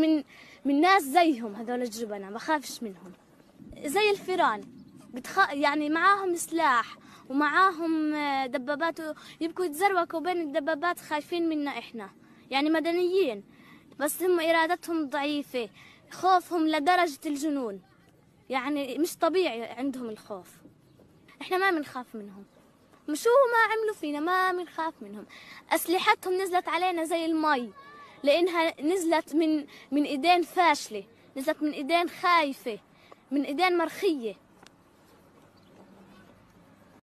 من ناس زيهم، هذول الجبنة بخافش منهم زي الفيران. يعني معاهم سلاح ومعاهم دبابات، يبكوا يتزروكوا بين الدبابات، خايفين منا احنا يعني مدنيين، بس هم ارادتهم ضعيفة، خوفهم لدرجة الجنون، يعني مش طبيعي عندهم الخوف. احنا ما بنخاف منهم، شو ما عملوا فينا ما بنخاف منهم. اسلحتهم نزلت علينا زي المي، لانها نزلت من ايدين فاشلة، نزلت من ايدين خايفة، من ايدين مرخية.